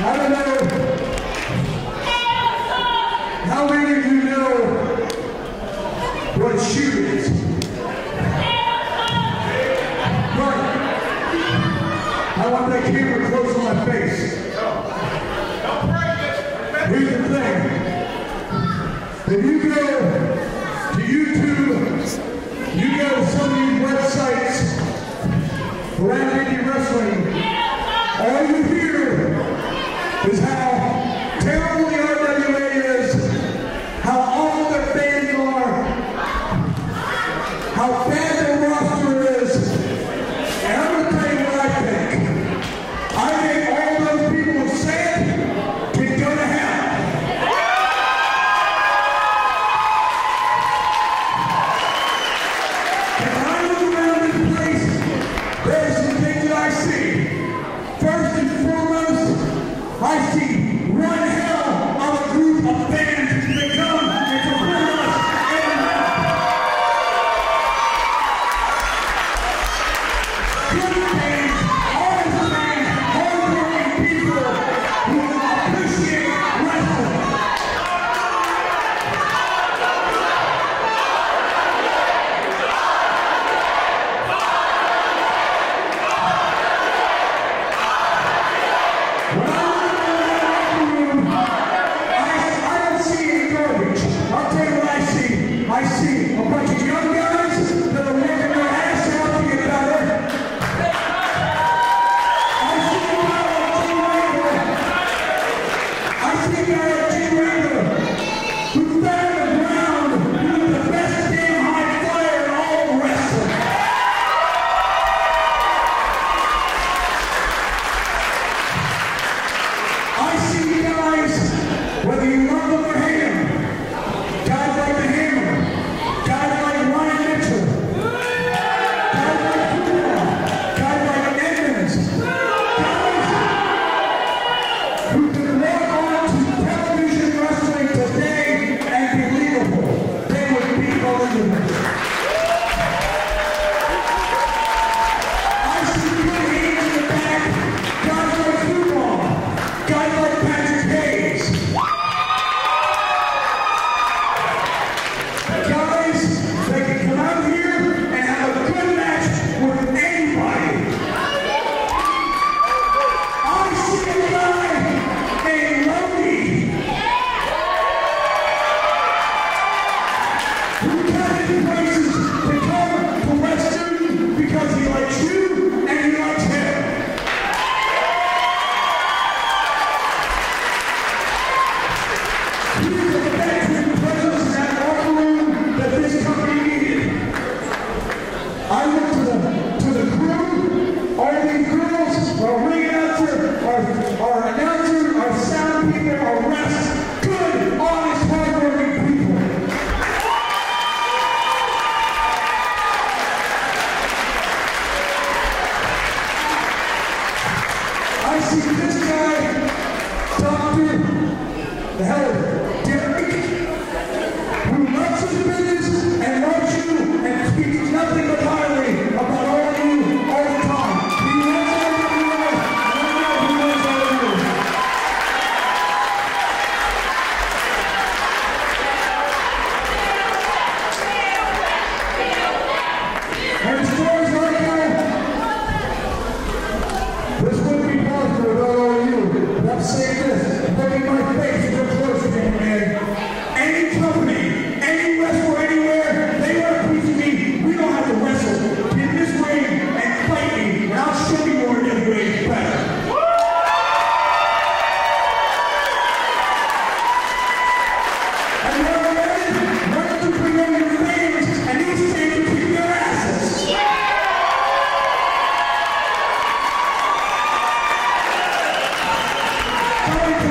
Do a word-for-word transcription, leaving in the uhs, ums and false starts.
I don't know how many of you know what shoot is. But I want that camera close on my face. Here's the thing. If you go to YouTube, you go to some of these websites around indie wrestling, all you hear is how terrible the R W A is, how awful their fans are, how bad their roster is. And I'm going to tell you what I think. I think all those people who say it can go to hell. When I look around this place, there's some things that I see. First and foremost, I see one hell of a group of fans that come and support us every night. Good fans, honest fans, hard-working people who appreciate wrestling. When I look around that room, I, I don't see any garbage. I'll tell you what I see. I see a bunch of young guys that are working their ass out to get better. I see a guy like Jim Wrangler. I see a guy like Jim Wrangler who's down on the ground, who's the best damn high flyer in all of wrestling. I see guys, whether you love them or hate them, guys like the Hammer, guys like Ryan Mitchell, guys like Football, guys like Edmonds, guys who can walk onto television wrestling today and be believable. They would be believable. I see good hands in the back, guys like Football, guys like Patrick Hayes. Guys that can come out here and have a good match with anybody. I see a guy named Lodi who comes in places to come to Western because he likes you and he likes him. He's a veteran presence in that locker room that this company needed. I look to the to the crew, all these girls, our ring announcer, our, our announcer, our sound people, our refs, good, honest, hardworking people. I see this guy, Doctor the hell of it, Derek, who loves his business and loves you and speaks nothing but highly about all of you all the time. He knows everything you know, and I know he knows all of you. And as far as I go, this wouldn't be possible without all of you. But I'm saying this, look at my face, you're close again, man. Any company, any wrestler, anywhere, they want a piece of me, we don't have to wrestle. Get in this ring and fight me, and I'll show you more than way is better. And when I'm ready, why don't you bring on your fans and these fans kick their asses? Come on,